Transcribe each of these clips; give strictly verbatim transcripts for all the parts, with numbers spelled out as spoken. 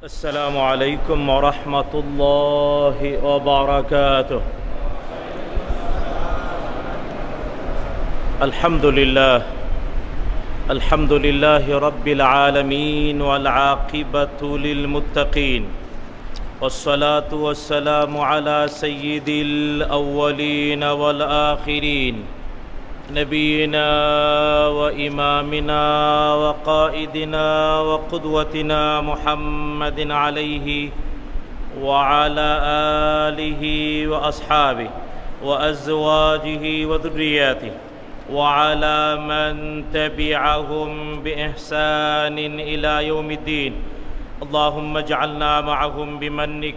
السلام عليكم ورحمة الله وبركاته. الحمد لله الحمد لله رب العالمين والعاقبة للمتقين والصلاة والسلام على سيد الأولين والآخرين نبينا وإمامنا وقائدنا وقدوتنا محمد عليه وعلى آله وأصحابه وأزواجه وذرياته وعلى من تبعهم بإحسان إلى يوم الدين. اللهم اجعلنا معهم بمنك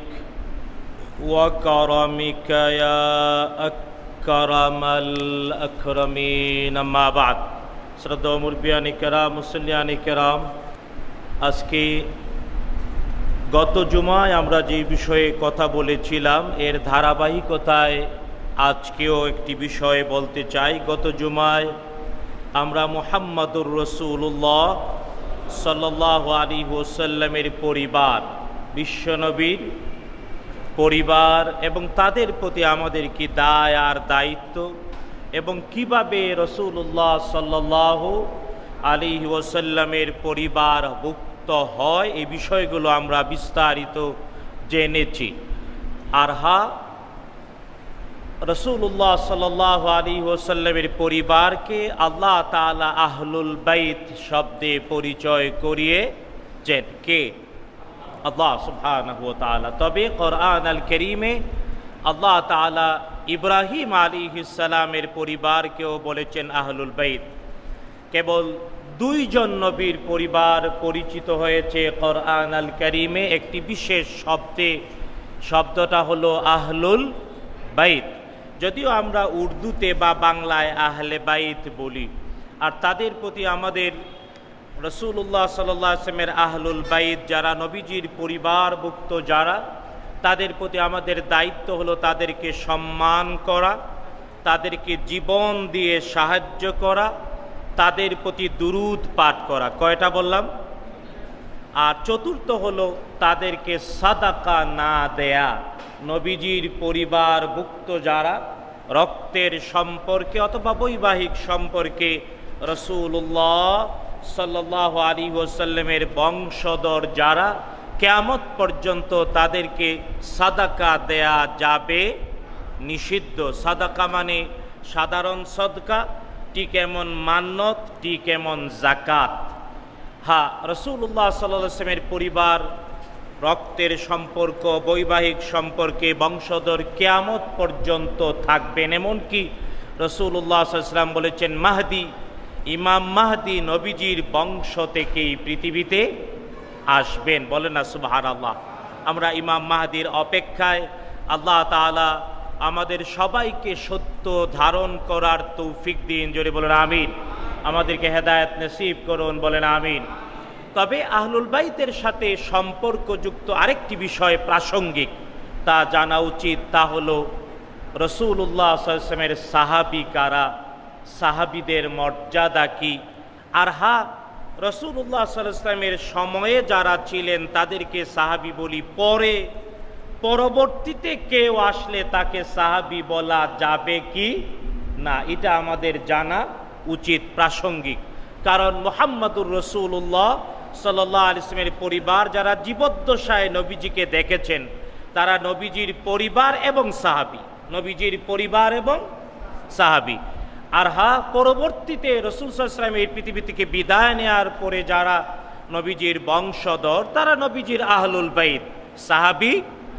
وكرمك يا أكرم কারামাল আকরামিন। আম্মা বাদ। শ্রদ্ধেয় মুরব্বিয়ানি কেরাম, মুসল্লিয়ানি কেরাম, আজকে গত জুমায় আমরা যে বিষয়ে কথা বলেছিলাম এর ধারাবাহিকতায় আজকেও একটি বিষয়ে বলতে চাই। গত জুমায় আমরা মুহাম্মাদুর রাসূলুল্লাহ সাল্লাল্লাহু আলাইহি ওয়াসাল্লামের পরিবার, বিশ্বনবীর পরিবার এবং তাদের প্রতি আমাদের কি দায় আর দায়িত্ব এবং কিভাবে রাসূলুল্লাহ সাল্লাল্লাহু আলাইহি ওয়াসাল্লামের পরিবারভুক্ত হয় এই বিষয়গুলো আমরা বিস্তারিত জেনেছি। আর হা রাসূলুল্লাহ সাল্লাল্লাহু আলাইহি ওয়াসাল্লামের পরিবারকে আল্লাহ তাআলা আহলুল বাইত শব্দে পরিচয় করিয়েছেন। কে? আল্লাহ সুবহানাহু ওয়া তাআলা। তবে কোরআন আল কারীমে আল্লাহ তাআলা ইব্রাহিম আলাইহিস সালামের পরিবারকেও বলেছেন আহলুল বাইত। কেবল দুইজন নবীর পরিবার পরিচিত হয়েছে কোরআন আল কারীমে একটি বিশেষ শব্দে, শব্দটা হলো আহলুল বাইত। যদিও আমরা উর্দুতে বা বাংলায় আহলে বাইত বলি, আর তাদের প্রতি আমাদের রাসূলুল্লাহ সাল্লাল্লাহু আলাইহি ওয়াসাল্লামের আহলুল বাইত যারা নবীজির পরিবারভুক্ত যারা, তাদের প্রতি আমাদের দায়িত্ব হলো তাদেরকে সম্মান করা, তাদেরকে জীবন দিয়ে সাহায্য করা, তাদের প্রতি দুরূদ পাঠ করা। কয়টা বললাম? আর চতুর্থ হলো তাদেরকে সাদাকা না দেয়া। নবীজির পরিবারভুক্ত যারা রক্তের সম্পর্কে অথবা বৈবাহিক সম্পর্কে রাসূলুল্লাহ সাল্লাল্লাহু আলাইহি ওয়াসাল্লামের বংশধর যারা, কিয়ামত পর্যন্ত তাদেরকে সাদাকা দেয়া যাবে নিষিদ্ধ। সাদাকা মানে সাধারণ সদকা, ঠিক এমন মান্নত, ঠিক এমন যাকাত। হ্যাঁ, রাসূলুল্লাহ সাল্লাল্লাহু আলাইহি ওয়াসাল্লামের পরিবার রক্তের সম্পর্ক, বৈবাহিক সম্পর্কে বংশধর কিয়ামত পর্যন্ত থাকবেন। এমনকি রাসূলুল্লাহ সাল্লাল্লাহু আলাইহি ওয়াসাল্লাম বলেছেন মাহদি, ইমাম মাহদি নবীজির বংশ থেকেই পৃথিবীতে আসবেন। বলেন না সুবহানাল্লাহ। আমরা ইমাম মাহদির অপেক্ষায়। আল্লাহ তাআলা আমাদের সবাইকে সত্য ধারণ করার তৌফিক দিন। জোরে বলেন আমিন। আমাদেরকে হেদায়েত নসিব করুন। বলেন আমিন। তবে আহলুল বাইতের সাথে সম্পর্কযুক্ত আরেকটি বিষয় প্রাসঙ্গিক, তা জানা উচিত। তা হলো রাসূলুল্লাহ সাল্লাল্লাহু আলাইহি ওয়াসাল্লামের সাহাবী কারা, সাহাবীদের মর্যাদা কি। আর হ্যাঁ, রাসূলুল্লাহ সাল্লাল্লাহু আলাইহি ওয়াসাল্লামের সময়ে যারা ছিলেন তাদেরকে সাহাবী বলি, পরে পরবর্তীতে কেউ আসলে তাকে সাহাবী বলা যাবে কি না, এটা আমাদের জানা উচিত, প্রাসঙ্গিক। কারণ মুহাম্মাদুর রাসূলুল্লাহ সাল্লাল্লাহু আলাইহি ওয়াসাল্লামের পরিবার যারা জীবদ্দশায় নবীজিকে দেখেছেন তারা নবীজির পরিবার এবং সাহাবী, নবীজির পরিবার এবং সাহাবী। আর হ্যাঁ, পরবর্তীতে রাসূল সাল্লাল্লাহু আলাইহি ওয়াসাল্লাম এই পৃথিবী থেকে বিদায় নেওয়ার পরে যারা নবীজির বংশধর তারা নবীজির আহলুল বাইত, সাহাবী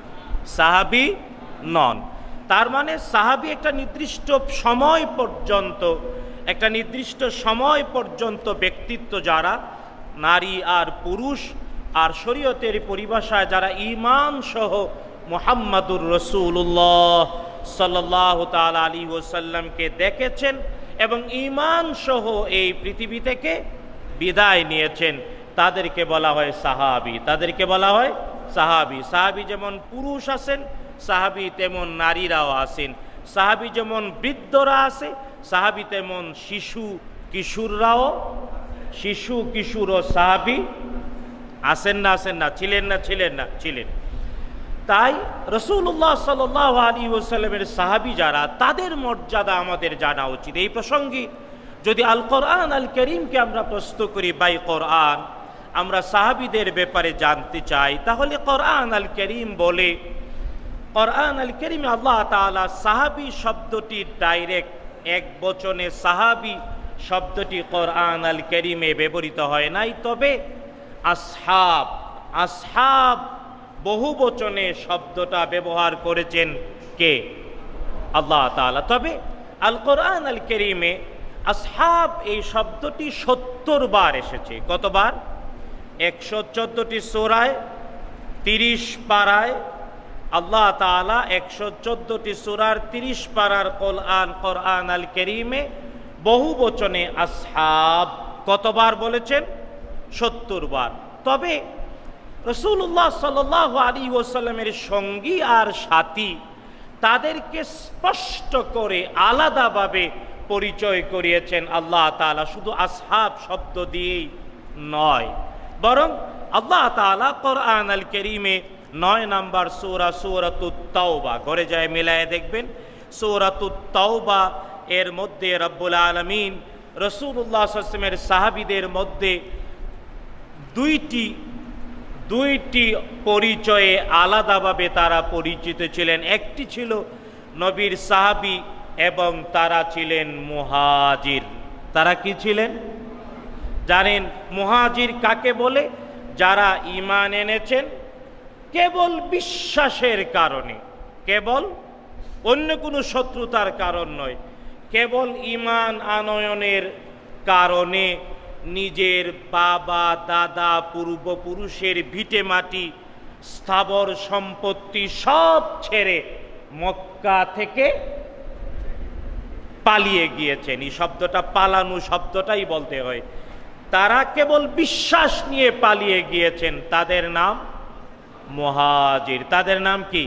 সাহাবী নন। তার মানে সাহাবী একটা নির্দিষ্ট সময় পর্যন্ত, একটা নির্দিষ্ট সময় পর্যন্ত ব্যক্তিত্ব যারা, নারী আর পুরুষ, আর শরীয়তের পরিভাষায় যারা ঈমান সহ মুহাম্মাদুর রাসূলুল্লাহ সাল্লাল্লাহু তাআলা আলাইহি ওয়াসাল্লামকে দেখেছেন এবং ঈমান সহ এই পৃথিবী থেকে বিদায় নিয়েছেন, তাদেরকে বলা হয় সাহাবী। তাদেরকে বলা হয় সাহাবী। সাহাবী যেমন পুরুষ আছেন, সাহাবী তেমন নারীরাও আছেন। সাহাবী যেমন বৃদ্ধরা আছে, সাহাবী তেমন শিশু কিশোররাও, শিশু কিশোর ও সাহাবী আসেন না আসেন না, ছিলেন না ছিলেন না ছিলেন। তাই রাসূলুল্লাহ সাল্লাল্লাহু আলাইহি ওয়াসাল্লামের সাহাবী যারা, তাদের মর্যাদা আমাদের জানা উচিত। এই প্রসঙ্গে যদি আল কোরআন আল কারীমকে আমরা প্রশ্ন করি, বাই কোরআন আমরা সাহাবীদের ব্যাপারে জানতে চাই, তাহলে কোরআন আল কারীম বলে, কোরআন আল কারীমে আল্লাহ তাআলা সাহাবী শব্দটি ডাইরেক্ট এক বচনে সাহাবী শব্দটি কোরআন আল কারীমে ব্যবহৃত হয় নাই, তবে আসহাব আসহাব বহু বচনে শব্দটা ব্যবহার করেছেন কে? আল্লাহ তাআলা। তবে আল কোরআন আল কারীমে আসহাব এই শব্দটি সত্তর বার এসেছে। কতবার? একশো চোদ্দটি সূরায়, তিরিশ পারায় আল্লাহ তাআলা একশো চোদ্দটি সূরার তিরিশ পারার কোরআন কোরআন আল কারীমে বহু বচনে আসহাব কতবার বলেছেন? সত্তর বার। তবে রাসূলুল্লাহ সাল্লাল্লাহু আলাইহি ওয়াসাল্লামের সঙ্গী আর সাথী তাদেরকে স্পষ্ট করে আলাদাভাবে পরিচয় করিয়েছেন আল্লাহ তাআলা, শুধু আসহাব শব্দ দিয়েই নয়, বরং আল্লাহ তাআলা কোরআন আল কারীমে নয় নাম্বার সূরা সূরাতুত তাওবা, ঘরে যায় মিলায়ে দেখবেন, সূরাতুত তাওবা এর মধ্যে রব্বুল আলামিন রাসূলুল্লাহ সাল্লাল্লাহু আলাইহি ওয়াসাল্লামের সাহাবীদের মধ্যে দুইটি দুইটি পরিচয়ে আলাদাভাবে তারা পরিচিত ছিলেন। একটি ছিল নবীর সাহাবী এবং তারা ছিলেন মুহাজির। তারা কি ছিলেন জানেন? মুহাজির কাকে বলে? যারা ঈমান এনেছেন কেবল বিশ্বাসের কারণে, কেবল অন্য কোনো শত্রুতার কারণ নয়, কেবল ঈমান আনয়নের কারণে নিজের বাবা দাদা পূর্বপুরুষের ভিটে মাটি স্থাবর সম্পত্তি সব ছেড়ে মক্কা থেকে পালিয়ে গিয়েছেন। এই শব্দটা পালানো শব্দটাই বলতে হয়। তারা কেবল বিশ্বাস নিয়ে পালিয়ে গিয়েছেন, তাদের নাম মুহাজির। তাদের নাম কি?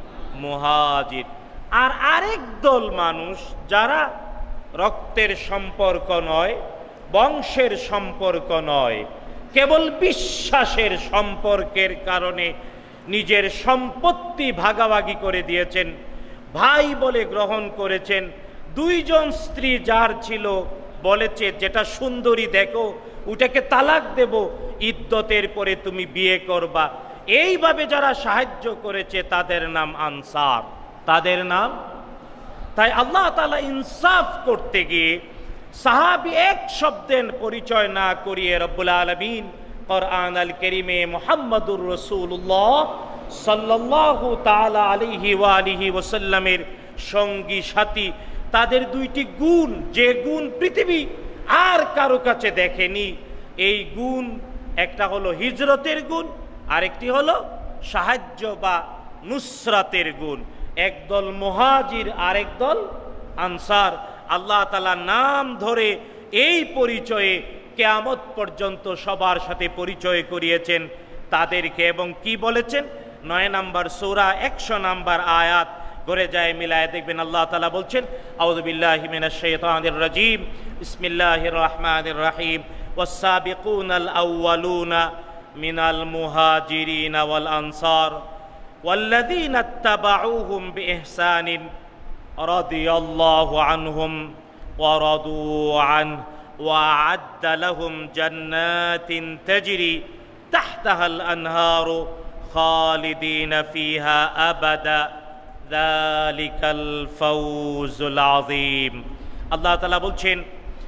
মুহাজির। আর আরেক দল মানুষ যারা রক্তের সম্পর্ক নয়, বংশের সম্পর্ক নয়, কেবল বিশ্বাসের সম্পর্কের কারণে নিজের সম্পত্তি ভাগাভাগি করে দিয়েছেন, ভাই বলে গ্রহণ করেছেন। দুইজন স্ত্রী যার ছিল বলেছে, যেটা সুন্দরী দেখো ওটাকে তালাক দেব, ইদ্যতের পরে তুমি বিয়ে করবা। এইভাবে যারা সাহায্য করেছে তাদের নাম আনসার, তাদের নাম। তাই আল্লাহ তাআলা ইনসাফ করতে গিয়ে সাহাবী এক শব্দের পরিচয় না করিয়ে রব্বুল আলামিন কোরআন আল কারীমে মুহাম্মাদুর রাসূলুল্লাহ সাল্লাল্লাহু তাআলা আলাইহি ওয়া আলিহি ওয়াসাল্লামের সঙ্গী সাথী, তাদের দুইটি গুণ, যে গুণ পৃথিবী আর কারো কাছে দেখেনি। এই গুণ একটা হলো হিজরতের গুণ, আরেকটি হলো সাহায্য বা নুসরাতের গুণ। একদল মুহাজির আরেক দল আনসার। আল্লাহ তাআলা নাম ধরে এই পরিচয়ে কিয়ামত পর্যন্ত সবার সাথে পরিচয় করিয়েছেন তাদেরকে। এবং কি বলেছেন? নয় নাম্বার সূরা একশো নাম্বার আয়াত, ঘরে যায় মিলায় দেখবেন, আল্লাহ তাআলা বলছেন, আউযু বিল্লাহি মিনাশ শাইতানির রাজীম, বিসমিল্লাহির রহমানির রহিম, ওয়াস-সাবিকুনাল আউওয়ালুনা মিনাল মুহাজিরিনা ওয়াল আনসার ওয়াল্লাযীনা ইত্তাবাউহুম বিইহসানিন রাদিয়াল্লাহু আনহুম ওয়া রাদু আনহু ওয়া আ'আদ্দা লাহুম জান্নাতিন তাজরি তাহতাহাল আনহারু খালিদিনা ফিহা আবাদা যালিকাল ফাওজুল আযীম। আল্লাহ তাআলা বলছেন,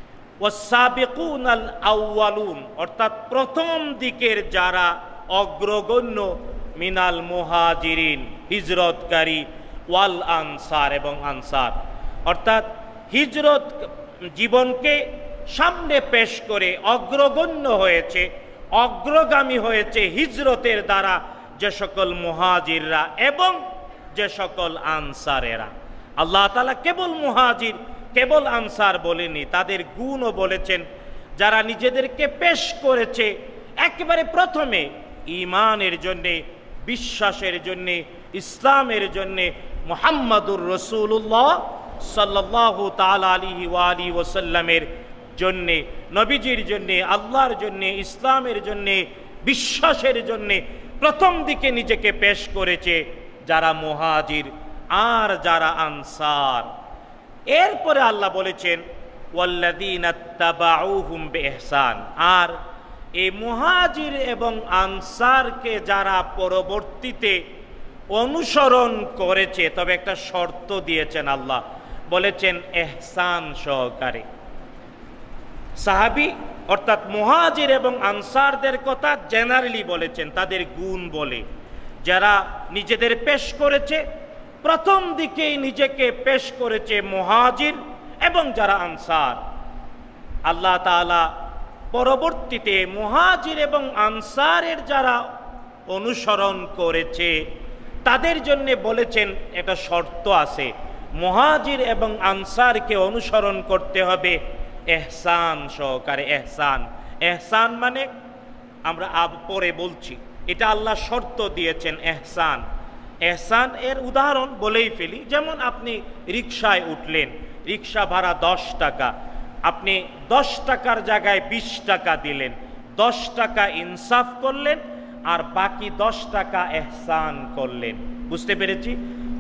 ওয়াস-সাবিকুনাল আউওয়ালুন, অর্থাৎ প্রথম দিকের যারা অগ্রগণ্য, মিনাল মুহাজিরিন, হিজরতকারী, ওয়াল আনসার, এবং আনসার, অর্থাৎ হিজরত জীবনকে সামনে পেশ করে অগ্রগণ্য হয়েছে, অগ্রগামী হয়েছে হিজরতের দ্বারা যে সকল মুহাজিররা এবং যে সকল আনসারেরা। আল্লাহ তাআলা কেবল মুহাজির, কেবল আনসার বলেনি, তাদের গুণও বলেছেন। যারা নিজেদেরকে পেশ করেছে একেবারে প্রথমে ঈমানের জন্যে, বিশ্বাসের জন্যে, ইসলামের জন্যে, মুহাম্মাদুর রাসূলুল্লাহ সাল্লাল্লাহু তাআলা আলাইহি ওয়া আলিহি ওয়াসাল্লামের জন্যে, নবীজির জন্যে, আল্লাহর জন্যে, ইসলামের জন্যে বিশ্বাসের জন্যে প্রথম দিকে নিজেকে পেশ করেছে যারা মুহাজির আর যারা আনসার। এরপরে আল্লাহ বলেছেন ওয়াল্লাযীনা তাবাউহুম বিইহসান, আর এই মুহাজির এবং আনসারকে যারা পরবর্তীতে অনুসরণ করেছে, তবে একটা শর্ত দিয়েছেন আল্লাহ, বলেছেন ইহসান সহকারে। সাহাবী অর্থাৎ মুহাজির এবং আনসারদের কথা জেনারেলি বলেছেন, তাদের গুণ বলে, যারা নিজেদের পেশ করেছে প্রথম দিকেই নিজেকে পেশ করেছে মুহাজির এবং যারা আনসার। আল্লাহ তাআলা পরবর্তীতে মুহাজির এবং আনসারের যারা অনুসরণ করেছে তাদের জন্য বলেছেন একটা শর্ত আছে, মুহাজির এবং আনসারকে অনুসরণ করতে হবে ইহসান সহকারে। ইহসান ইহসান মানে আমরা আব পরে বলছি, এটা আল্লাহ শর্ত দিয়েছেন ইহসান। ইহসান এর উদাহরণ বলেই ফেলি, যেমন আপনি রিকশায় উঠলেন, রিকশা ভাড়া দশ টাকা, আপনি দশ টাকার জায়গায় বিশ টাকা দিলেন, দশ টাকা ইনসাফ করলেন আর বাকি দশ টাকা ইহসান করলেন। বুঝতে পেরেছি?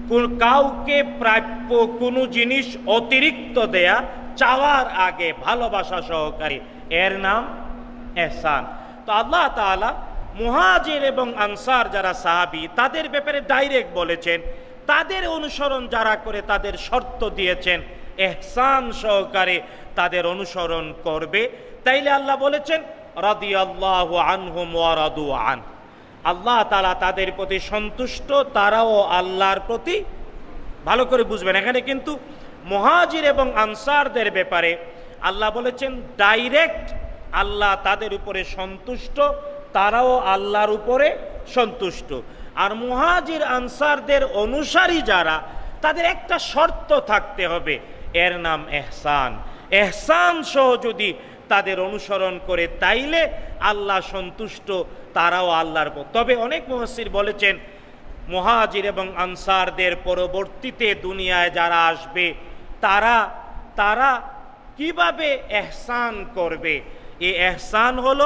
কাউকে প্রাপ্য কোনো জিনিস অতিরিক্ত দেয়া চাওয়ার আগে ভালোবাসা সহকারে, এর নাম ইহসান। তো আল্লাহ তাআলা মুহাজির এবং আনসার যারা সাহাবী তাদের ব্যাপারে ডাইরেক্ট বলেছেন, তাদের অনুসরণ যারা করে তাদের শর্ত দিয়েছেন ইহসান সহকারে তাদের অনুসরণ করবে। তাইলে আল্লাহ বলেছেন রাদিয়াল্লাহু আনহুম ওয়া রাদু আন, আল্লাহ তাআলা তাদের প্রতি সন্তুষ্ট, তারাও আল্লাহর প্রতি। ভালো করে বুঝবেন, এখানে কিন্তু মুহাজির এবং আনসারদের ব্যাপারে আল্লাহ বলেছেন ডাইরেক্ট আল্লাহ তাদের উপরে সন্তুষ্ট, তারাও আল্লাহর উপরে সন্তুষ্ট। আর মুহাজির আনসারদের অনুসারী যারা, তাদের একটা শর্ত থাকতে হবে, এর নাম ইহসান। ইহসান সহ যদি তাদের অনুসরণ করে তাইলে আল্লাহ সন্তুষ্ট, তারাও আল্লাহর। তবে অনেক মুফাসসির বলেছেন মুহাজির এবং আনসারদের পরবর্তীতে দুনিয়ায় যারা আসবে তারা তারা কিভাবে ইহসান করবে। এই ইহসান হলো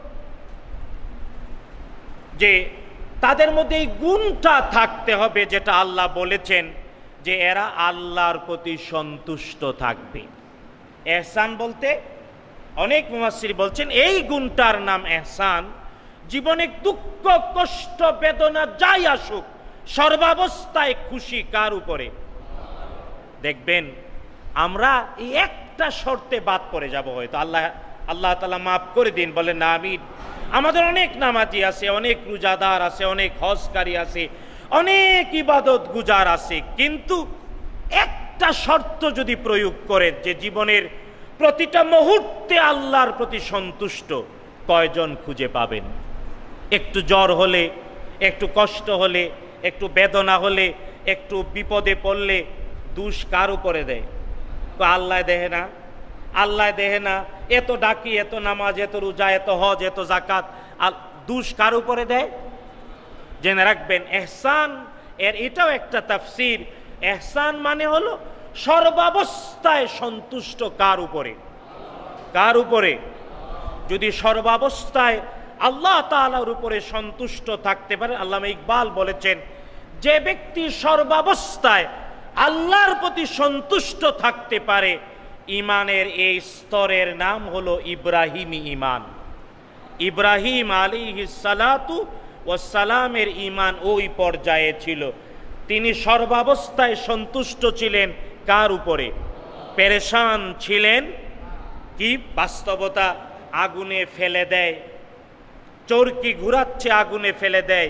যে তাদের মধ্যে এই গুণটা থাকতে হবে যেটা আল্লাহ বলেছেন যে এরা আল্লাহর প্রতি সন্তুষ্ট থাকবে। ইহসান বলতে অনেক মুফাসসির বলছেন এই গুণটার নাম ইহসান। জীবনে দুঃখ কষ্ট বেদনা যাই আসুক সর্বাবস্থায় খুশি কার উপরে? দেখবেন আমরা এই একটা শর্তে বাদ পড়ে যাব, হয়তো আল্লাহ আল্লাহ তাআলা মাফ করে দিন, বলেন না আমিন। আমাদের অনেক নামাজি আছে, অনেক রোজাদার আছে, অনেক হজকারী আছে, অনেক ইবাদত গুজার আছে, কিন্তু একটা শর্ত যদি প্রয়োগ করেন যে জীবনের প্রতিটা মুহূর্তে আল্লাহর প্রতি সন্তুষ্ট, কয়জন খুঁজে পাবেন? একটু জ্বর হলে, একটু কষ্ট হলে, একটু বেদনা হলে, একটু বিপদে পড়লে দোষ কার উপরে দেয়? আল্লাহ দেহে না, আল্লাহ দেহে না। এত ডাকি, এত নামাজ, এত রোজা, এত হজ, এত যাকাত, দোষ কার উপরে দেয়? জেনে রাখবেন ইহসান এর এটাও একটা তাফসীর। ইহসান মানে হলো সর্বাবস্থায় সন্তুষ্ট কার উপরে? কার উপরে? যদি সর্বাবস্থায় আল্লাহ তাআলার উপরে সন্তুষ্ট থাকতে পারে, আল্লামা ইকবাল বলেছেন যে ব্যক্তি সর্বাবস্থায় আল্লাহর প্রতি সন্তুষ্ট থাকতে পারে, ইমানের এই স্তরের নাম হলো ইব্রাহিমী ইমান। ইব্রাহিম আলাইহিস সালাতু ওয়াস সালামের ইমান ওই পর্যায়ে ছিল। তিনি সর্বাবস্থায় সন্তুষ্ট ছিলেন কার উপরে? পেরেশান ছিলেন কি বাস্তবতা আগুনে ফেলে দেয়, চরকি ঘুরাচ্ছে আগুনে ফেলে দেয়।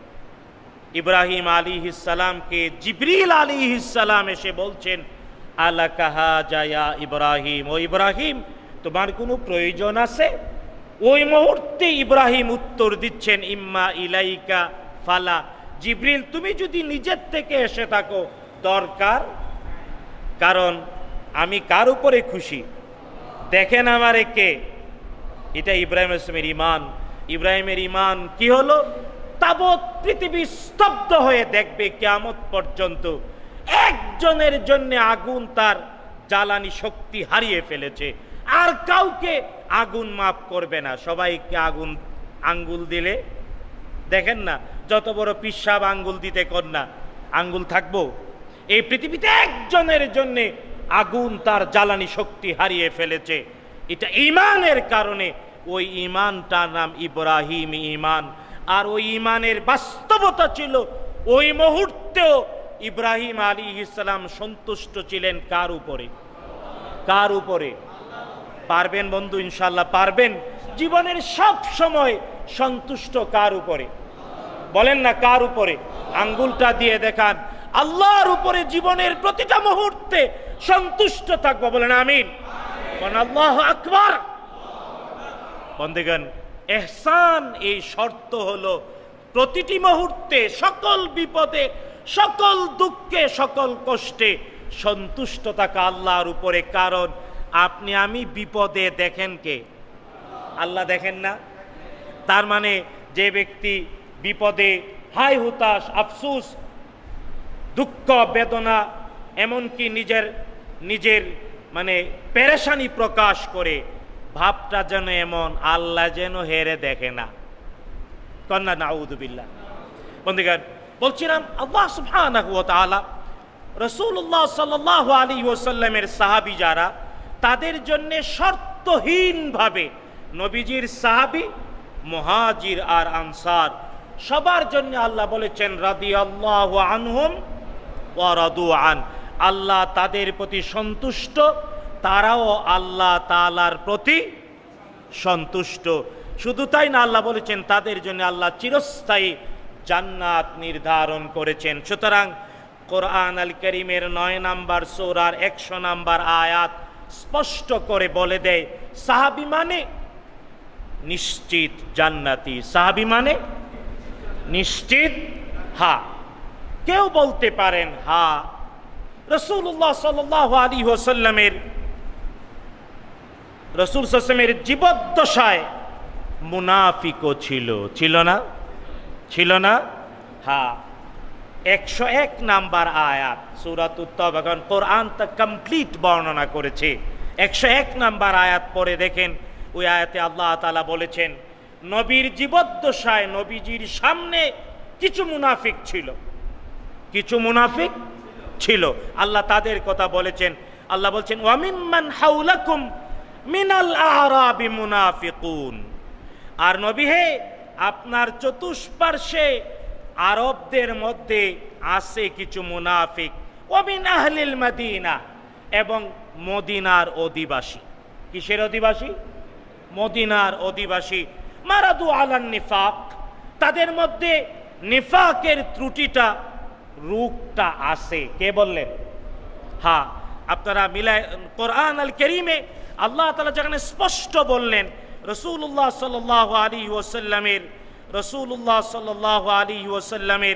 ইব্রাহিম আলাইহিস সালামকে জিবরিল আলাইহিস সালাম এসে বলছেন আলাকা হাজা ইয়া ইব্রাহিম, ও ইব্রাহিম তোমার কোনো প্রয়োজন আছে? ওই মুহূর্তে ইব্রাহিম উত্তর দিচ্ছেন ইম্মা ইলাইকা ফালা, জিবরিল তুমি যদি নিজের থেকে এসে থাকো দরকার, কারণ আমি কার উপরে খুশি? দেখেন আমারে কে? এটা ইব্রাহিম ইসলামের ইমান। ইব্রাহিমের ইমান কি হলো? তাবৎ পৃথিবী স্তব্ধ হয়ে দেখবে কিয়ামত পর্যন্ত একজনের জন্য আগুন তার জ্বালানি শক্তি হারিয়ে ফেলেছে, আর কাউকে আগুন মাফ করবে না, সবাইকে আগুন আঙ্গুল দিলে দেখেন না, যত বড় পিসাব আঙ্গুল দিতে কর না, আঙ্গুল থাকবো? এই পৃথিবীতে একজনের জন্য আগুন তার জ্বালানি শক্তি হারিয়ে ফেলেছে, এটা ঈমানের কারণে। ওই ঈমানটার নাম ইব্রাহিম ঈমান। আর ওই ঈমানের বাস্তবতা ছিল ওই মুহূর্তেও ইব্রাহিম আলাইহিস সালাম সন্তুষ্ট ছিলেন কার উপরে? কার উপরে? পারবেন বন্ধু, ইনশাআল্লাহ পারবেন। জীবনের সব সময় সন্তুষ্ট কার উপরে? বলেন না কার উপরে? আঙ্গুলটা দিয়ে দেখান। আল্লাহর উপরে জীবনের প্রতিটা মুহূর্তে সন্তুষ্ট থাকবো, বলেন আমিন। বলেন আল্লাহু আকবার। বন্ধুগণ, ইহসান এই শর্ত হলো প্রতিটি মুহূর্তে সকল বিপদে, সকল দুঃখে, সকল কষ্টে সন্তুষ্ট থাকা আল্লাহর উপরে। কারণ আপনি আমি বিপদে দেখেন কে? আল্লাহ দেখেন না? তার মানে যে ব্যক্তি বিপদে হায় হুতাশ, আফসোস, দুঃখ, বেদনা, এমনকি নিজের নিজের মানে পেরেশানি প্রকাশ করে, ভাবটা যেন এমন আল্লাহ যেন হেরে দেখে না। কন্যা নাউযুবিল্লাহ। বন্ধুগণ, বলছিলাম আল্লাহ সুবহানাহু ওয়া তাআলা রাসূলুল্লাহ সাল্লাল্লাহু আলাইহি ওয়াসাল্লামের সাহাবী যারা, তাদের জন্য শর্তহীনভাবে নবীজির সাহাবী, মুহাজির আর আনসার সবার জন্য আল্লাহ বলেছেন রাদিয়াল্লাহু আনহুম ওয়া রাদু আন। আল্লাহ তাদের প্রতি সন্তুষ্ট, তারাও আল্লাহ তাআলার প্রতি সন্তুষ্ট। শুধু তাই না, আল্লাহ বলেছেন তাদের জন্য আল্লাহ চিরস্থায়ী জান্নাত নির্ধারণ করেছেন। সুতরাং কোরআন আল কারীমের নয় নাম্বার সূরার একশো নাম্বার আয়াত স্পষ্ট করে বলে দেয় সাহাবী মানে নিশ্চিত জান্নাতি। সাহাবী মানে নিশ্চিত। হ্যাঁ, কেউ বলতে পারেন হ্যাঁ রাসূলুল্লাহ সাল্লাল্লাহু আলাইহি ওয়াসাল্লামের রাসূল সাল্লাল্লাহু আলাইহি ওয়াসাল্লামের জীবদ্দশায় মুনাফিকও ছিল, ছিল না? ছিল না? হ্যাঁ, একশো এক নাম্বার আয়াত সূরাতুত তাওবা, কারণ কোরআন তা কমপ্লিট বর্ণনা করেছে। একশো এক নাম্বার আয়াত পরে দেখেন, ওই আয়াতে আল্লাহ তাআলা বলেছেন নবীর জীবদ্দশায় নবীজির সামনে কিছু মুনাফিক ছিল, কিছু মুনাফিক ছিল। আল্লাহ তাদের কথা বলেছেন। আল্লাহ বলছেন ওয়া মিম্মান হাওলাকুম মিনাল আ'রাবি মুনাফিকুন। আর নবী হে, আপনার চতুষ্পার্শ্বে আরবদের মধ্যে আছে কিছু মুনাফিক। ওয়া মিন আহলিল মদিনা, এবং মদিনার অধিবাসী। কিসের অধিবাসী? মদিনার অধিবাসী। মারাদু আলান নিফাক, তাদের মধ্যে নিফাকের ত্রুটিটা, রূপটা আছে। কে বললেন? হ্যাঁ, আপনারা মিলায় কোরআন আল কারীমে আল্লাহ তাআলা যেখানে স্পষ্ট বললেন রাসূলুল্লাহ সাল্লাল্লাহু আলাইহি ওয়াসাল্লামের রাসূলুল্লাহ সাল্লাল্লাহু আলাইহি ওয়াসাল্লামের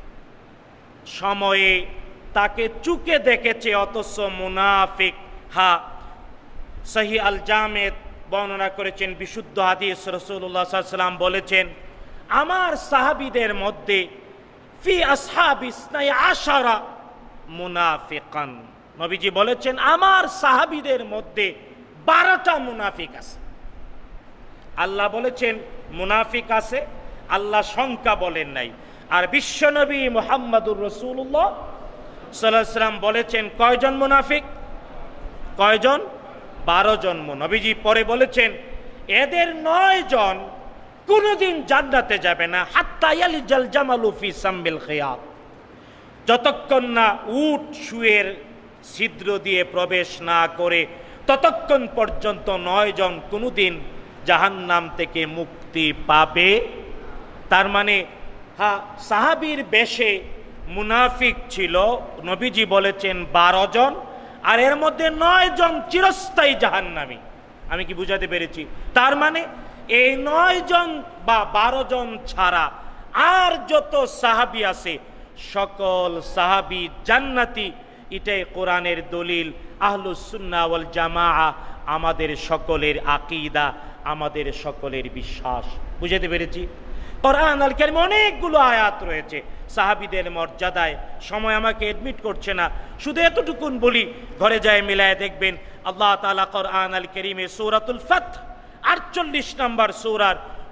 সময়ে তাকে চুকে দেখেছে, অথচ মুনাফিক। হ্যাঁ, সহিহ আল জামে বর্ণনা করেছেন বিশুদ্ধ হাদিস, রাসূলুল্লাহ সাল্লাল্লাহু আলাইহি ওয়াসাল্লাম বলেছেন আমার সাহাবীদের মধ্যে ফি আসহাবি ইসনাই আশারা মুনাফিকান। নবীজি বলেছেন আমার সাহাবীদের মধ্যে বারোটা মুনাফিক আছে। আল্লাহ বলেছেন মুনাফিক আছে, আল্লাহ সংখ্যা বলেন নাই। আর বিশ্বনবী মুহাম্মদুর রাসূলুল্লাহ সাল্লাল্লাহু আলাইহি ওয়াসাল্লাম বলেছেন কয়জন মুনাফিক? কয়জন? বারো জন। নবীজি পরে বলেছেন এদের নয় জন কোনদিন জান্নাতে যাবে না, হাত্তা ইয়ালিজাল জামালু ফি সামবিল খিয়াত, যতক্ষণ না উট শুয়ের ছিদ্র দিয়ে প্রবেশ না করে ততক্ষণ পর্যন্ত নয় জন কোনদিন জাহান্নাম থেকে মুক্তি পাবে। তার মানে হ্যাঁ, সাহাবীর বেশে মুনাফিক ছিল, নবীজি বলেছেন বারো জন, আর এর মধ্যে নয় জন চিরস্থায়ী জাহান্নামী। আমি কি বুঝাতে পেরেছি? তার মানে এই নয় জন বা বারো জন ছাড়া আর যত সাহাবী আছে সকল সাহাবী জান্নাতি। এটাই কোরআনের দলিল, আহলুস সুন্নাহ ওয়াল জামাআহ আমাদের সকলের আকীদা, আমাদের সকলের বিশ্বাস। বুঝাতে পেরেছি? কোরআন আল কারীমে অনেকগুলো আয়াত রয়েছে সাহাবীদের মর্যাদায়, সময় আমাকে এডমিট করছে না, শুধু এতটুকুন বলি, ঘরে যায় মিলায় দেখবেন আল্লাহ তাআলা কোরআন আল কারীমে সূরাতুল ফাতহ আটচল্লিশ নম্বর সূরার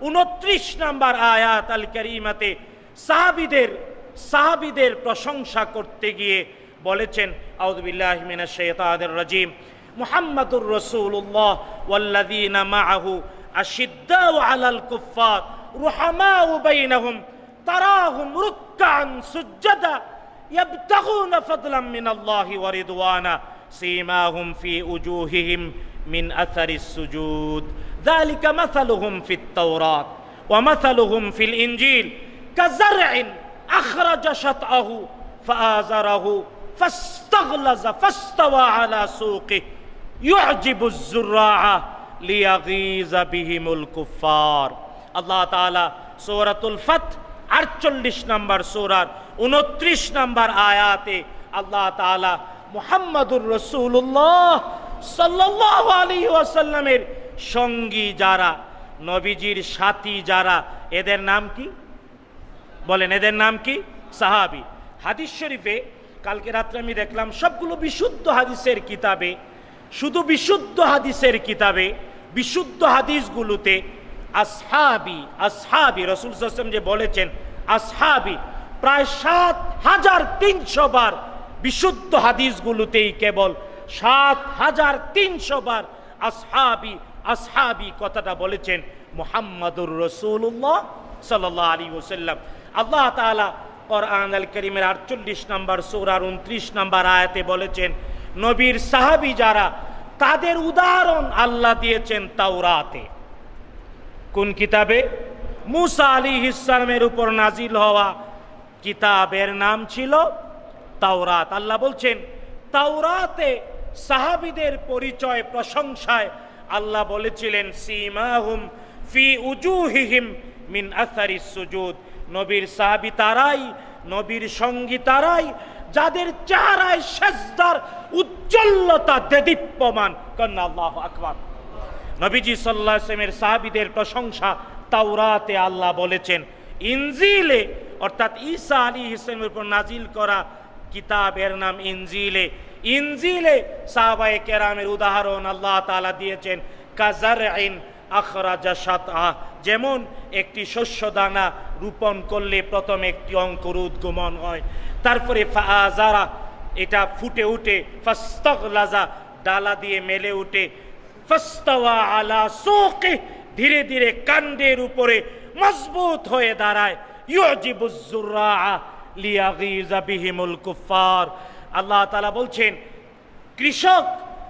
উনত্রিশ নাম্বার আয়াত আল কারীমাতে সাহাবীদের সাহাবীদের প্রশংসা করতে গিয়ে বলেছেন, আউযু বিল্লাহি মিনাশ শাইতানির রাজীম, মুহাম্মাদুর রাসূলুল্লাহ ওয়াল্লাযীনা মাআহু আশিদ্দাউ আলাল কুফফার রুহামাউ বাইনাহুম তারাহুম রুক্কান সুজ্জাদা ইয়াবতাগুনা ফাদলাম মিনাল্লাহি ওয়া রিদওয়ানা সীমাহুম ফি উজুহিহিম মিন আথারিস সুজুদ যালিকা মাসালুহুম ফিত তাওরাত ওয়া মাসালুহুম ফিল ইনজিল কাযারইন আখরাজা শাতআহু ফাআযারাহু ফাস্তাগলাযা ফাস্তাওয়া আলা সুকিহি ইউজিবুজ যুররাআ লিয়াগীযা বিহিমুল কুফফার। আল্লাহ তাআলা সূরাতুল ফাত আটচল্লিশ নম্বর সূরার উনত্রিশ নম্বর আয়াতে আল্লাহ তাআলা মুহাম্মাদুর রাসূলুল্লাহ সাল্লাল্লাহু আলাইহি ওয়াসাল্লামের সঙ্গী যারা, নবীজির সাথী যারা, এদের নাম কি বলেন? এদের নাম কি? সাহাবী। হাদিস শরীফে কালকে রাত্রে আমি দেখলাম সবগুলো বিশুদ্ধ হাদিসের কিতাবে, শুধু বিশুদ্ধ হাদিসের কিতাবে বিশুদ্ধ হাদিসগুলোতে আসহাবি আসহাবি রাসূল সাল্লাল্লাহু আলাইহি ওয়াসাল্লাম যে বলেছেন আসহাবি, প্রায় সাত হাজার তিনশো বার বিশুদ্ধ হাদিসগুলোতেই কেবল সাত হাজার তিনশো বার আসহাবি আসহাবি কথাটা বলেছেন মুহাম্মাদুর রাসূলুল্লাহ সাল্লাল্লাহু আলাইহি ওয়াসাল্লাম। আল্লাহ তাআলা কোরআন আল কারীমের আটচল্লিশ নম্বর সূরার উনত্রিশ নম্বর আয়াতে বলেছেন, নবীর সাহাবী যারা, তাদের উদাহরণ আল্লাহ দিয়েছেন তাওরাতে। কোন কিতাবে? মুসা আলাইহিস সালামের উপর নাজিল হওয়া কিতাবের নাম ছিল তাওরাত। আল্লাহ বলছেন তাওরাতে সাহাবীদের পরিচয় প্রশংসায় আল্লাহ বলেছিলেন সীমাহুম ফি উজুহিহিম মিন আথারিস সুজুদ, নবীর সাহাবী তারাই, নবীর সঙ্গী তারাই যাদের চেহারায় সেজদার উজ্জ্বলতা দেদীপ্যমান। কন্যা আল্লাহু আকবার। নবীজি সাল্লাল্লাহু আলাইহি ওয়াসাল্লামের সাহাবীদের প্রশংসা তাওরাতে আল্লাহ বলেছেন। ইনজিলে অর্থাৎ ঈসা আলাইহিস সালামের উপর নাজিল করা কিতাবের নাম ইনজিলে। ইনজিলে সাহাবায়ে কেরামের উদাহরণ আল্লাহ তাআলা দিয়েছেন কাযারইন আখরাজা শাতআ, যেমন একটি শস্য দানা রোপণ করলে প্রথমে একটি অঙ্কুর উদ্গমন হয়, তারপরে ফাআযারা এটা ফুটে উঠে, ফাস্তাগলাযা ডালা দিয়ে মেলে উঠে, ফাস্তাওয়া আলা সুকিহি ধীরে ধীরে কাণ্ডের উপরে মজবুত হয়ে দাঁড়ায়, ইউজিবুজ যুররাআ লিয়াগীযা বিহিমুল কুফফার। আল্লাহ তাআলা বলছেন কৃষক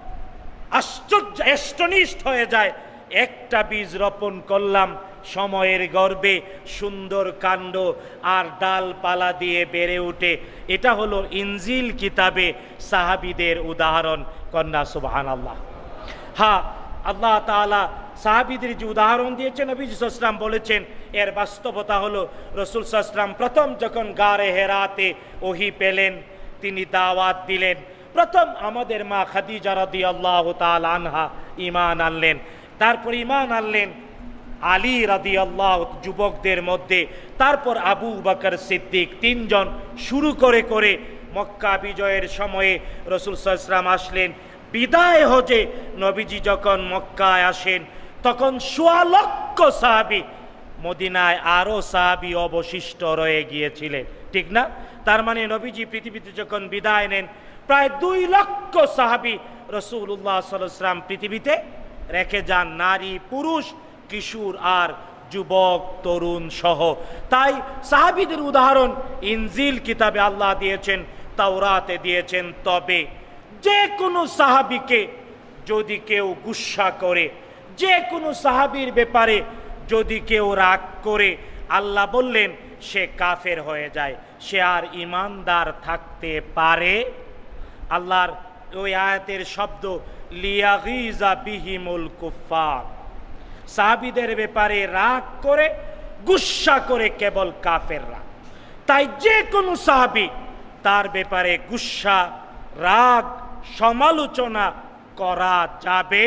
আশ্চর্য এষ্টনিষ্ঠ হয়ে যায়, একটা বীজ রোপণ করলাম, সময়ের গর্ভে সুন্দর কাণ্ড আর ডালপালা দিয়ে বেড়ে উঠে। এটা হলো ইনজিল কিতাবে সাহাবীদের উদাহরণ। কন্যা সুবহানাল্লাহ। হ্যাঁ, আল্লাহ তাআলা সাহাবীদের যে উদাহরণ দিয়েছেন, নবী সাল্লাল্লাহু আলাইহি ওয়াসাল্লাম বলেছেন, এর বাস্তবতা হলো রাসূল সাল্লাল্লাহু আলাইহি ওয়াসাল্লাম প্রথম যখন গারে হেরাতে ওহী পেলেন, তিনি দাওয়াত দিলেন। প্রথম আমাদের মা খাদিজা রাদিয়াল্লাহু তাআলা আনহা ঈমান আনলেন, তারপর ঈমান আনলেন আলী রাদিয়াল্লাহু যুবকদের মধ্যে, তারপর আবু বকর সিদ্দিক, তিনজন শুরু করে করে মক্কা বিজয়ের সময়ে রাসূল সাল্লাল্লাহু আলাইহি ওয়াসাল্লাম আসলেন। বিদায় হজে নবীজি যখন মক্কায় আসেন তখন সোয়া লক্ষ সাহাবী, মদিনায় আরো সাহাবী অবশিষ্ট রয়ে গিয়েছিলেন, ঠিক না? তার মানে নবীজি পৃথিবীতে যখন বিদায় নেন প্রায় দুই লক্ষ সাহাবী রাসূলুল্লাহ সাল্লাল্লাহু আলাইহি ওয়াসাল্লাম পৃথিবীতে রেখে যান, নারী পুরুষ কিশোর আর যুবক তরুণ সহ। তাই সাহাবীদের উদাহরণ ইনজিল কিতাবে আল্লাহ দিয়েছেন, তাওরাতে দিয়েছেন। তবে যে কোনো সাহাবীকে যদি কেউ গুসা করে, যে কোনো সাহাবীর ব্যাপারে যদি কেউ রাগ করে, আল্লাহ বললেন সে কাফের হয়ে যায়, সে আর ঈমানদার থাকতে পারে। আল্লাহর ওই আয়াতের শব্দ লিয়াগীযা বিহিমুল কুফফার, সাহাবীদের ব্যাপারে রাগ করে গুসা করে কেবল কাফেররা। তাই যে কোনো সাহাবী তার ব্যাপারে গুসা, রাগ, সমালোচনা করা যাবে।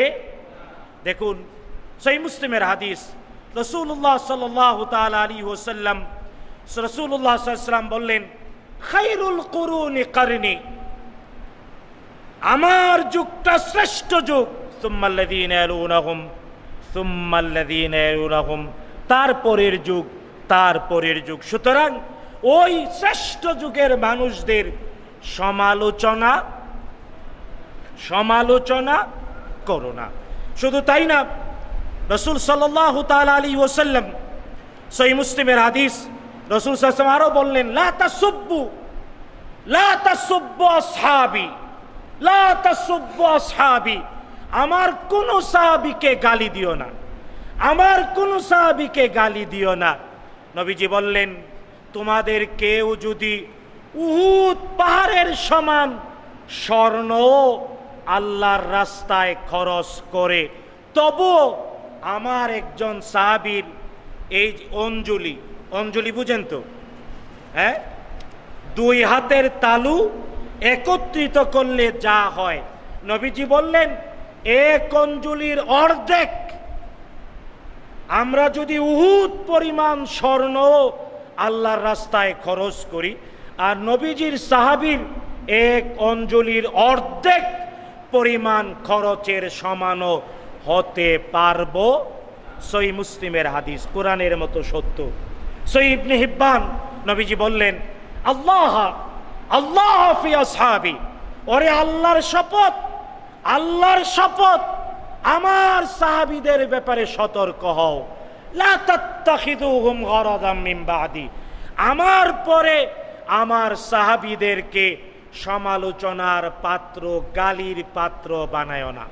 দেখুন সহিহ মুসলিমের হাদিস, রাসূলুল্লাহ সাল্লাল্লাহু তাআলা আলাইহি ওয়াসাল্লাম রাসূলুল্লাহ সাল্লাল্লাহু আলাইহি ওয়াসাল্লাম বললেন খায়রুল কুরুনি করনি, আমার যুগটা শ্রেষ্ঠ যুগ, সুম্মাল্লাযীনা ইয়ালুনাহুম সুম্মাল্লাযীনা ইয়ালুনাহুম, তারপরের যুগ, তারপরের যুগ। সুতরাং ওই শ্রেষ্ঠ যুগের মানুষদের সমালোচনা সমালোচনা করো না। শুধু তাই না, রাসূল সাল্লাল্লাহু তাআলা আলাইহি ওয়াসাল্লাম, সহিহ মুসলিমের হাদিস, রাসূল সাল্লাল্লাহু আলাইহি ওয়াসাল্লাম আরো বললেন, লা তাসুব্বু লা তাসুব্বু আসহাবি লা তাসুব্বু আসহাবি, আমার কোন সাহাবীকে গালি দিও না, আমার কোন সাহাবীকে গালি দিও না। নবীজি বললেন, তোমাদের কেউ যদি উহুদ পাহাড়ের সমান স্বর্ণ আল্লাহর রাস্তায় খরচ করে, তবু আমার একজন সাহাবীর এই অঞ্জলি, অঞ্জলি বুঝেন তো, হ্যাঁ, দুই হাতের তালু একত্রিত করলে যা হয়, নবীজি বললেন এক অঞ্জলির অর্ধেক আমরা যদি উহুদ পরিমাণ স্বর্ণ আল্লাহর রাস্তায় খরচ করি, আর নবীজির সাহাবীর এক অঞ্জলির অর্ধেক পরিমাণ খরচের সমানও হতে পারবো। সহিহ মুসলিমের হাদিস, কোরআনের মতো সত্য। সহিহ ইবনে হিব্বান, নবীজি বললেন, আল্লাহ আল্লাহ ফি আসহাবি, ওরে আল্লাহর শপথ, আল্লাহর শপথ, আমার সাহাবীদের ব্যাপারে সতর্ক হও, লা তাত্তাখিযুহুম গরাদাম মিন বাদি, আমার পরে আমার সাহাবীদেরকে সমালোচনার পাত্র, গালির পাত্র বানায় না।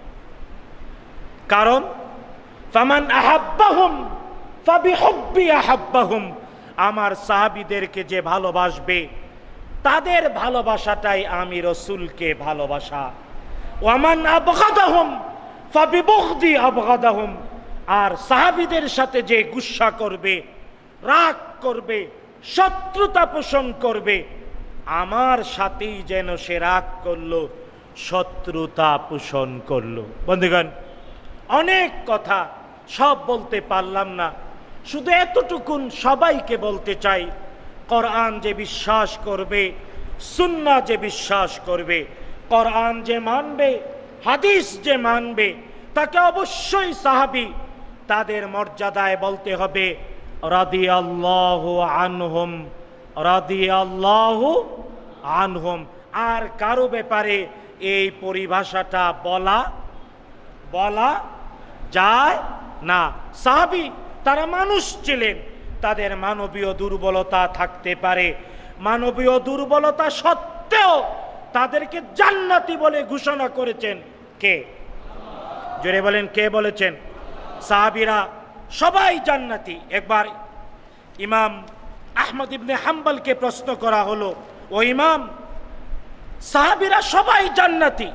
কারণ ফামান আহাব্বাহুম ফাবিহুব্বি আহাব্বাহুম, আমার সাহাবীদেরকে যে ভালোবাসবে তাদের ভালোবাসাটাই আমি রাসূলকে ভালোবাসা। ওয়ামান আবগাদাহুম ফাবিবুগদি আবগাদাহুম, আর সাহাবীদের সাথে যে গুসা করবে, রাগ করবে, শত্রুতা পোষণ করবে, আমার সাথেই যেন সে রাগ করলো, শত্রুতা পোষণ করলো। বন্ধুগণ, অনেক কথা সব বলতে পারলাম না, শুধু এতটুকুন সবাইকে বলতে চাই, কোরআন যে বিশ্বাস করবে, সুন্নাহ যে বিশ্বাস করবে, কোরআন যে মানবে, হাদিস যে মানবে, তাকে অবশ্যই সাহাবী, তাদের মর্যাদায় বলতে হবে রাদিয়াল্লাহু আনহুম, রাদিয়াল্লাহু আনহুম। আর কারো ব্যাপারে এই পরিভাষাটা বলা বলা যায় না। সাহাবী তারা মানুষ ছিলেন, তাদের মানবীয় দুর্বলতা থাকতে পারে, মানবীয় দুর্বলতা সত্ত্বেও তাদেরকে জান্নাতি বলে ঘোষণা করেছেন কে? জোরে বলেন, কে বলেছেন? সাহাবীরা সবাই জান্নাতি। একবার ইমাম আহমদ ইবনে হাম্বলকে প্রশ্ন করা হলো, ও ইমাম, সাহাবীরা সবাই জান্নাতি,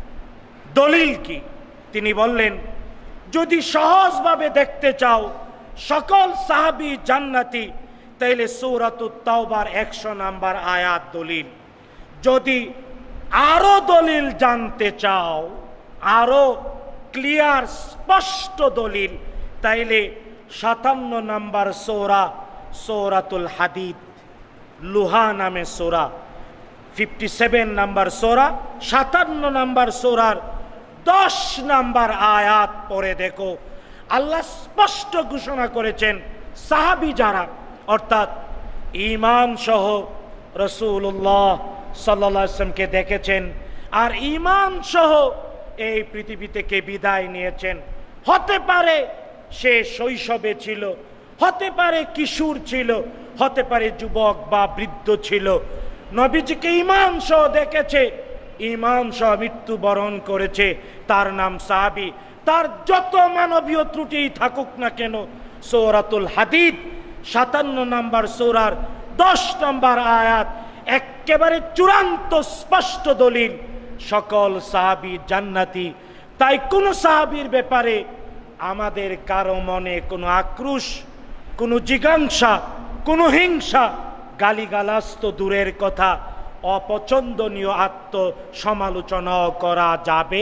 দলিল কি? তিনি বললেন, যদি সহজভাবে দেখতে চাও সকল সাহাবী জান্নাতি, তাইলে সূরাতুত তাওবার একশো নাম্বার আয়াত দলিল। যদি আরো দলিল জানতে চাও, আরো ক্লিয়ার স্পষ্ট দলিল, তাইলে সাতান্ন নাম্বার সূরা, সূরাতুল হাদিদ, লুহা নামে সূরা, ফিফটি সেভেন নাম্বার সূরা, সাতান্ন নাম্বার সূরার দশ নাম্বার আয়াত পড়ে দেখো, আল্লাহ স্পষ্ট ঘোষণা করেছেন সাহাবী যারা, অর্থাৎ ঈমান সহ রাসূলুল্লাহ সাল্লাল্লাহু আলাইহি ওয়াসাল্লামকে দেখেছেন, আর ঈমান সহ এই পৃথিবী থেকে বিদায় নিয়েছেন। হতে পারে সে শৈশবে ছিল, হতে পারে কিশোর ছিল, হতে পারে যুবক বা বৃদ্ধ ছিল, নবীজিকে ঈমান সহ দেখেছে, ঈমান সহ মৃত্যুবরণ করেছে, তার নাম সাহাবী। তার যত মানবীয় ত্রুটি থাকুক না কেন, সূরাতুল হাদিদ সাতান্ন নাম্বার সূরার দশ নাম্বার আয়াত একেবারে চূড়ান্ত স্পষ্ট দলিল, সকল সাহাবী জান্নাতি। তাই কোন সাহাবীর ব্যাপারে আমাদের কারো মনে কোনো আক্রোশ, কোনো জিজ্ঞাসা, কোনো হিংসা, গালিগালাজ তো দূরের কথা, অপছন্দনীয় আত্ম সমালোচনাও করা যাবে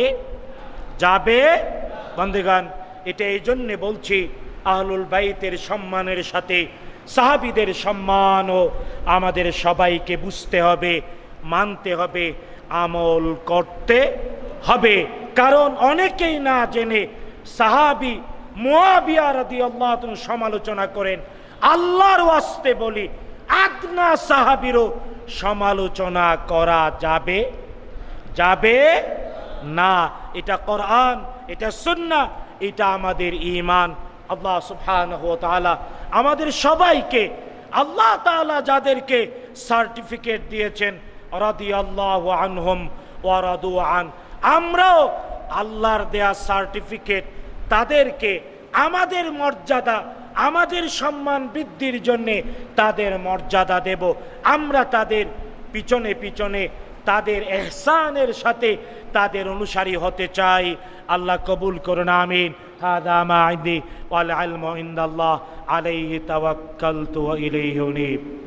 যাবে বন্ধুগণ, এটা এই জন্যে বলছি, আহলুল বাইতের সম্মানের সাথে সাহাবীদের সম্মানও আমাদের সবাইকে বুঝতে হবে, মানতে হবে, আমল করতে হবে। কারণ অনেকেই না জেনে সাহাবী মুয়াবিয়া রাদিয়াল্লাহু আনহু সমালোচনা করেন, আল্লাহর ওয়াস্তে বলি আদনা সাহাবীরও সমালোচনা করা যাবে যাবে না। এটা কোরআন, এটা সুন্নাহ, এটা আমাদের ঈমান। আল্লাহ সুবহানাহু ওয়া তাআলা আমাদের সবাইকে, আল্লাহ তাআলা যাদেরকে সার্টিফিকেট দিয়েছেন রাদিয়াল্লাহু আনহুম ওয়া রাদু আন, আমরাও আল্লাহর দেয়া সার্টিফিকেট তাদেরকে আমাদের মর্যাদা, আমাদের সম্মান বৃদ্ধির জন্য তাদের মর্যাদা দেব। আমরা তাদের পিছনে পিছনে তাদের ইহসানের সাথে তাদের অনুসারী হতে চাই। আল্লাহ কবুল করুন, আমিন। হাদা মা ইনদি ওয়াল ইলমু ইনদাল্লাহ আলাইহি তাওয়াক্কালতু ওয়া ইলাইহি উনীব।